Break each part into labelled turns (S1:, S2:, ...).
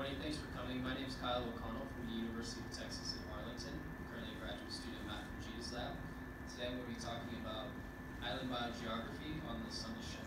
S1: morning. Thanks for coming. My name is Kyle O'Connell from the University of Texas at Arlington. I'm currently a graduate student at Matt Fujita's lab. Today I'm going to be talking about island biogeography on the Sunda Shelf.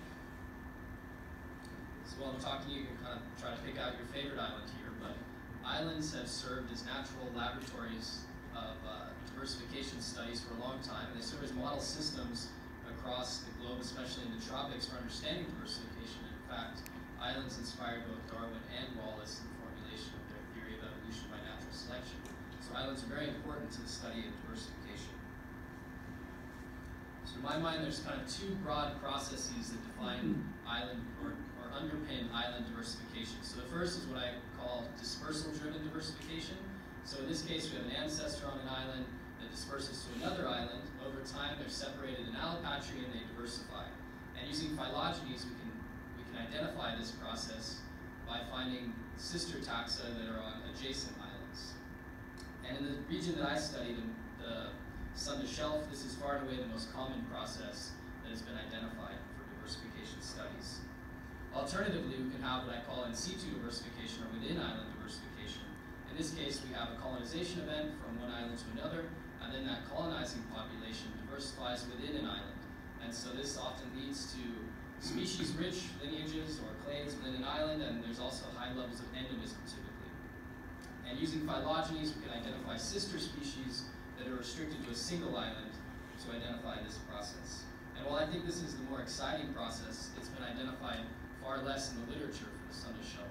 S1: So while I'm talking, you can kind of try to pick out your favorite island here, but islands have served as natural laboratories of diversification studies for a long time, and they serve as model systems across the globe, especially in the tropics, for understanding diversification. In fact, islands inspired both Darwin and Wallace in the formulation of their theory of evolution by natural selection. So islands are very important to the study of diversification. So in my mind, there's kind of two broad processes that define island or underpin island diversification. So the first is what I call dispersal-driven diversification. So in this case, we have an ancestor on an island that disperses to another island. Over time, they're separated in allopatry and they diversify. And using phylogenies, we can identify this process by finding sister taxa that are on adjacent islands. And in the region that I studied, in the Sunda Shelf, this is far and away the most common process that has been identified for diversification studies. Alternatively, we can have what I call in situ diversification, or within island diversification. In this case, we have a colonization event from one island to another, and then that colonizing population diversifies within an island. And so this often leads to species-rich lineages or clades within an island, and there's also high levels of endemism typically. And using phylogenies, we can identify sister species that are restricted to a single island to identify this process. And while I think this is the more exciting process, it's been identified far less in the literature for the Sunda Shelf.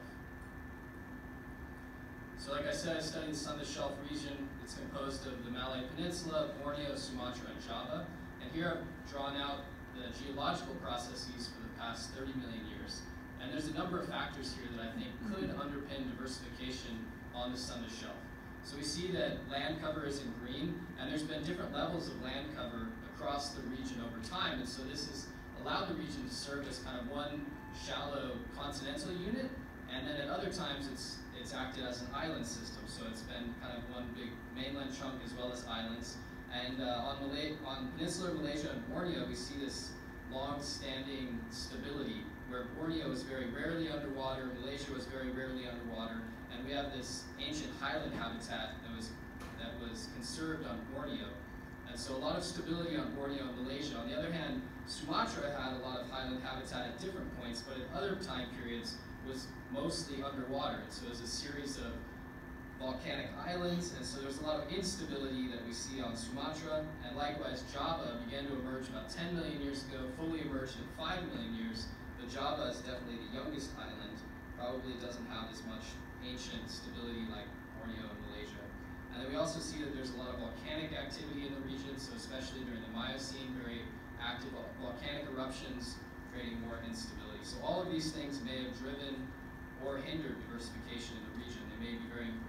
S1: So like I said, I studied the Sunda Shelf region. It's composed of the Malay Peninsula, Borneo, Sumatra, and Java. And here I've drawn out the geological processes for the past 30 million years. And there's a number of factors here that I think could underpin diversification on the Sunda Shelf. So we see that land cover is in green, and there's been different levels of land cover across the region over time, and so this has allowed the region to serve as kind of one shallow continental unit, and then at other times it's acted as an island system, so it's been kind of one big mainland chunk as well as islands. And on peninsular Malaysia and Borneo, we see this long-standing stability where Borneo is very rarely underwater, Malaysia was very rarely underwater, and we have this ancient highland habitat that was conserved on Borneo. And so a lot of stability on Borneo and Malaysia. On the other hand, Sumatra had a lot of highland habitat at different points, but at other time periods was mostly underwater. And so it was a series of volcanic islands, and so there's a lot of instability that we see on Sumatra, and likewise Java began to emerge about 10 million years ago, fully emerged in 5 million years, but Java is definitely the youngest island, probably doesn't have as much ancient stability like Borneo and Malaysia. And then we also see that there's a lot of volcanic activity in the region, so especially during the Miocene, very active volcanic eruptions, creating more instability. So all of these things may have driven or hindered diversification in the region. They may be very important.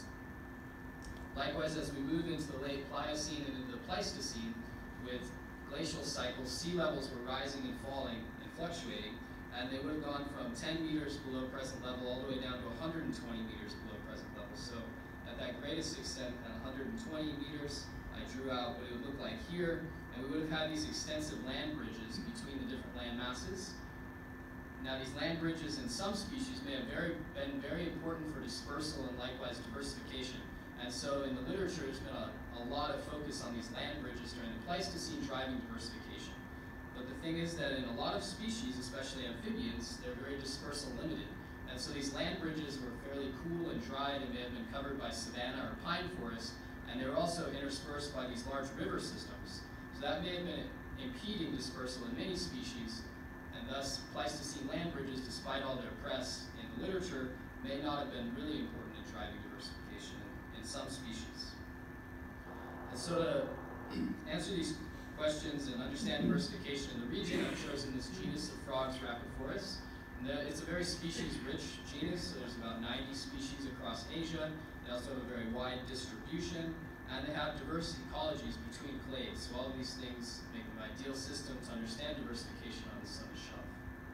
S1: Likewise, as we move into the late Pliocene and into the Pleistocene, with glacial cycles, sea levels were rising and falling and fluctuating, and they would have gone from 10 meters below present level all the way down to 120 meters below present level. So at that greatest extent, at 120 meters, I drew out what it would look like here, and we would have had these extensive land bridges between the different land masses. Now these land bridges in some species may have been very important for dispersal and likewise diversification. And so in the literature, there's been a lot of focus on these land bridges during the Pleistocene driving diversification. But the thing is that in a lot of species, especially amphibians, they're very dispersal limited. And so these land bridges were fairly cool and dried, and they had been covered by savanna or pine forest, and they were also interspersed by these large river systems. So that may have been impeding dispersal in many species, and thus Pleistocene land bridges, despite all their press in the literature, may not have been really important in driving diversification in some species. And so to answer these questions and understand diversification in the region, I've chosen this genus of frogs, Rhacophorus. And it's a very species-rich genus, so there's about 90 species across Asia. They also have a very wide distribution, and they have diverse ecologies between clades. So all of these things make them an ideal system to understand diversification on the Sunda Shelf.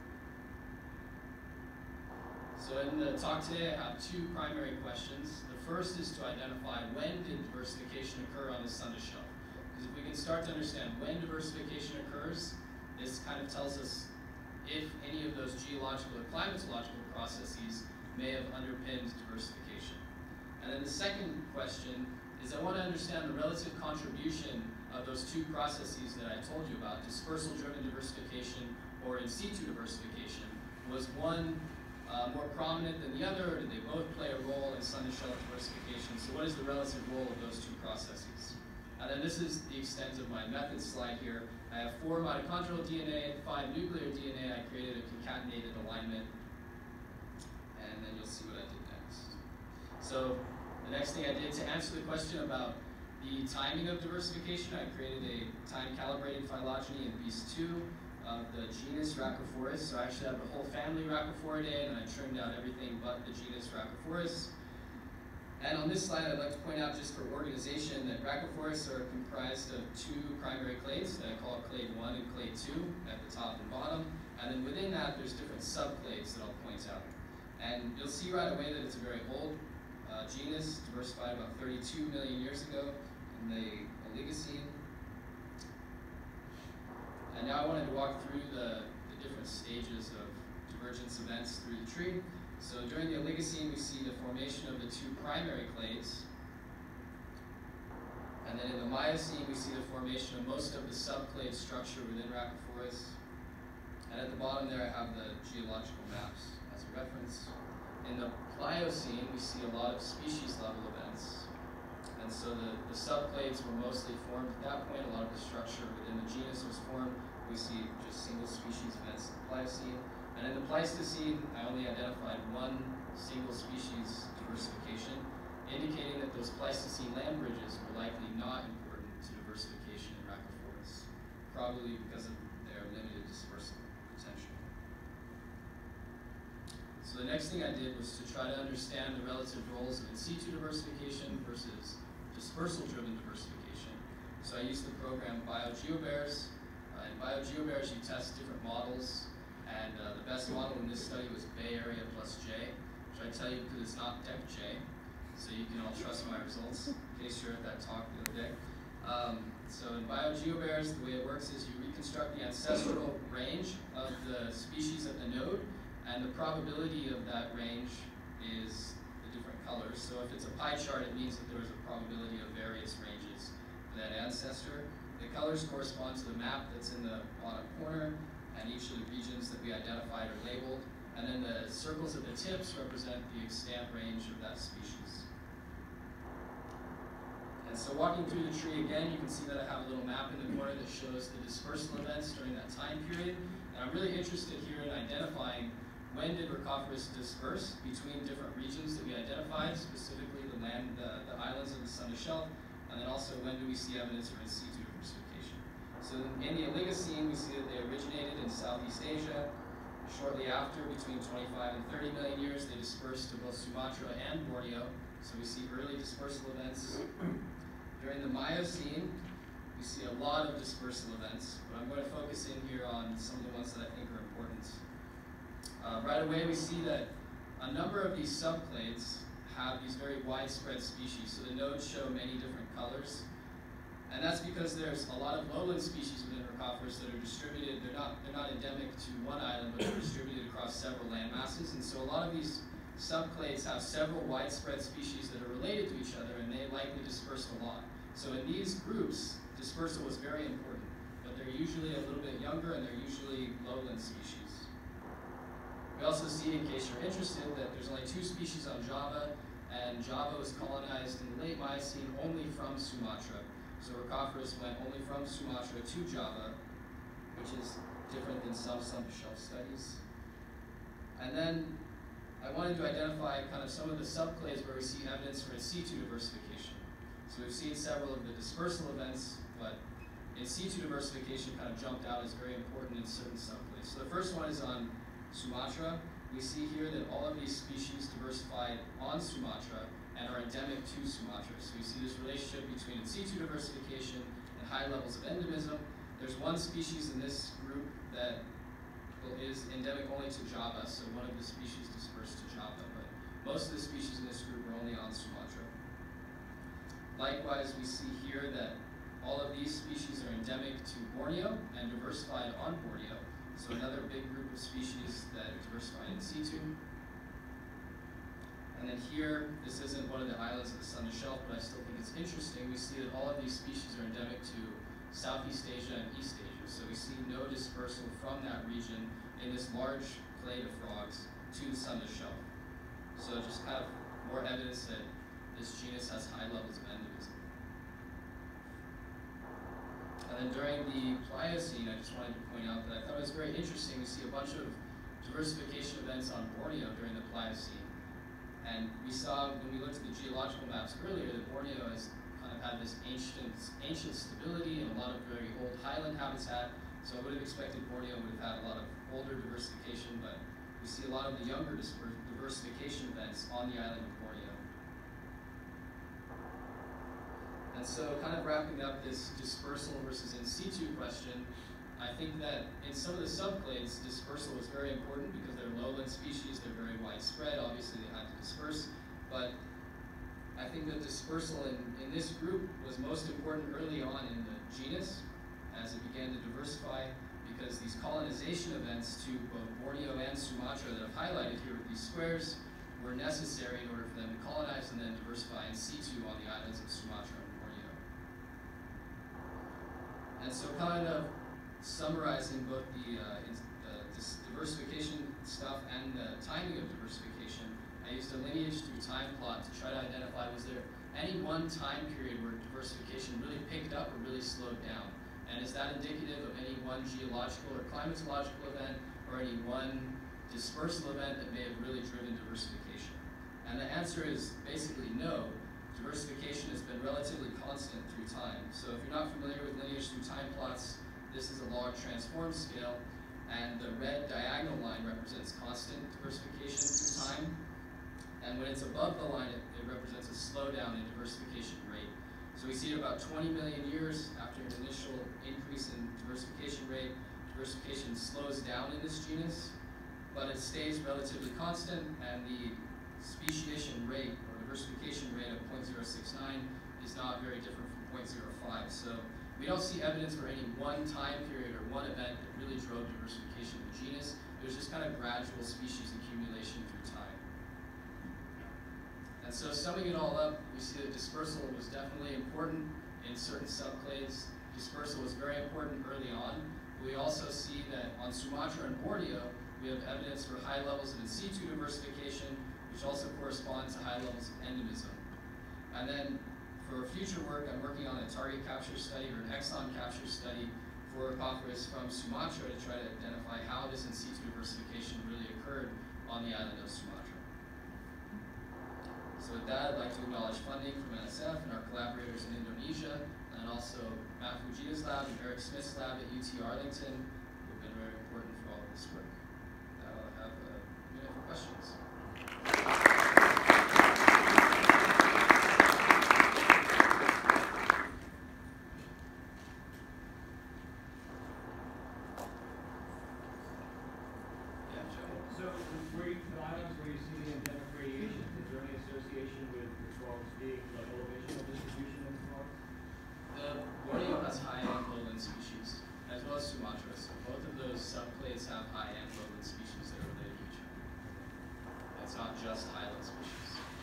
S1: So in the talk today, I have two primary questions. The first is to identify when did diversification occur on the Sunda Shelf. Because if we can start to understand when diversification occurs, this kind of tells us if any of those geological or climatological processes may have underpinned diversification. And then the second question is I want to understand the relative contribution of those two processes that I told you about, dispersal-driven diversification or in situ diversification. Was one more prominent than the other, or did they both play a role in sun-to-shelf diversification? So what is the relative role of those two processes? And then this is the extent of my method slide here. I have 4 mitochondrial DNA, 5 nuclear DNA. I created a concatenated alignment, and then you'll see what I did next. So the next thing I did to answer the question about the timing of diversification, I created a time-calibrated phylogeny in Beast 2 of the genus Rhacophorus. So I actually have the whole family Rhacophoridae, and I trimmed out everything but the genus Rhacophorus. And on this slide, I'd like to point out just for organization that Rhacophorus are comprised of 2 primary clades that I call clade 1 and clade 2 at the top and bottom. And then within that, there's different subclades that I'll point out. And you'll see right away that it's a very old genus, diversified about 32 million years ago in the Oligocene. And now I wanted to walk through the different stages of divergence events through the tree. So during the Oligocene, we see the formation of the 2 primary clades. And then in the Miocene, we see the formation of most of the subclade structure within Rhacophorus. And at the bottom there, I have the geological maps as a reference. In the Pliocene, we see a lot of species-level events. And so the subclades were mostly formed at that point. A lot of the structure within the genus was formed. We see just single species events in the Pliocene. And in the Pleistocene, I only identified 1 single species diversification, indicating that those Pleistocene land bridges were likely not important to diversification in Rhacophorus, probably because of their limited dispersal potential. So the next thing I did was to try to understand the relative roles of in situ diversification versus dispersal-driven diversification. So I used the program BioGeoBears. In BioGeoBears, you test different models. And the best model in this study was Bay Area plus J, which I tell you because it's not Dec J, so you can all trust my results, in case you're at that talk the other day. So in BioGeoBears, the way it works is you reconstruct the ancestral range of the species at the node, and the probability of that range is the different colors. So if it's a pie chart, it means that there is a probability of various ranges for that ancestor. The colors correspond to the map that's in the bottom corner, and each of the regions that we identified are labeled. And then the circles at the tips represent the extant range of that species. And so walking through the tree again, you can see that I have a little map in the corner that shows the dispersal events during that time period. And I'm really interested here in identifying when did Rhacophorus disperse between different regions that we identified, specifically the islands of the sun-to-shelf, and then also when do we see evidence for in situ diversification. So in the Oligocene, we see that they originated in Southeast Asia. Shortly after, between 25 and 30 million years, they dispersed to both Sumatra and Borneo. So we see early dispersal events. During the Miocene, we see a lot of dispersal events, but I'm going to focus in here on some of the ones that I think are important. Right away, we see that a number of these subclades have these very widespread species. So the nodes show many different colors. And that's because there's a lot of lowland species within Rhacophorus that are distributed. They're not endemic to one island, but they're distributed across several land masses. And so a lot of these subclades have several widespread species that are related to each other, and they likely disperse a lot. So in these groups, dispersal was very important, but they're usually a little bit younger, and they're usually lowland species. We also see, in case you're interested, that there's only 2 species on Java, and Java was colonized in the late Miocene only from Sumatra. So Rhacophorus went only from Sumatra to Java, which is different than some sun-to-shelf studies. And then I wanted to identify kind of some of the subclades where we see evidence for in situ diversification. So we've seen several of the dispersal events, but in situ diversification kind of jumped out as very important in certain subclades. So the first one is on Sumatra. We see here that all of these species diversified on Sumatra and are endemic to Sumatra. So we see this relationship between in situ diversification and high levels of endemism. There's one species in this group that is endemic only to Java, so one of the species dispersed to Java, but most of the species in this group are only on Sumatra. Likewise, we see here that all of these species are endemic to Borneo and diversified on Borneo, so another big group of species that are diversified in situ. And here, this isn't one of the islands of the Southern Shelf, but I still think it's interesting. We see that all of these species are endemic to Southeast Asia and East Asia. So we see no dispersal from that region in this large clade of frogs to the Southern Shelf. So just kind of more evidence that this genus has high levels of endemism. And then during the Pliocene, I just wanted to point out that I thought it was very interesting. We see a bunch of diversification events on Borneo during the Pliocene. And we saw, when we looked at the geological maps earlier, that Borneo has kind of had this ancient stability and a lot of very old highland habitat. So I would have expected Borneo would have had a lot of older diversification, but we see a lot of the younger diversification events on the island of Borneo. And so kind of wrapping up this dispersal versus in situ question, I think that in some of the subclades, dispersal was very important because they're lowland species, they're very widespread, obviously they had to disperse, but I think that dispersal in this group was most important early on in the genus as it began to diversify, because these colonization events to both Borneo and Sumatra that I've highlighted here with these squares were necessary in order for them to colonize and then diversify in situ on the islands of Sumatra and Borneo. And so kind of summarizing both the diversification stuff and the timing of diversification, I used a lineage through time plot to try to identify, was there any one time period where diversification really picked up or really slowed down? And is that indicative of any one geological or climatological event or any one dispersal event that may have really driven diversification? And the answer is basically no. Diversification has been relatively constant through time. So if you're not familiar with lineage through time plots, this is a log transform scale, and the red diagonal line represents constant diversification through time. And when it's above the line, it represents a slowdown in diversification rate. So we see at about 20 million years after an initial increase in diversification rate, diversification slows down in this genus, but it stays relatively constant, and the speciation rate, or diversification rate of 0.069 is not very different from 0.05. So we don't see evidence for any one time period or one event that really drove diversification of the genus. It was just kind of gradual species accumulation through time. And so summing it all up, we see that dispersal was definitely important in certain subclades. Dispersal was very important early on. We also see that on Sumatra and Borneo, we have evidence for high levels of in situ diversification, which also correspond to high levels of endemism. And then for future work, I'm working on a target capture study or an exon capture study for Rhacophoris from Sumatra to try to identify how this in situ diversification really occurred on the island of Sumatra. So with that, I'd like to acknowledge funding from NSF and our collaborators in Indonesia, and also Matt Fujita's lab and Eric Smith's lab at UT Arlington, who have been very important for all of this work. Now I'll have a minute for questions. Just highland species.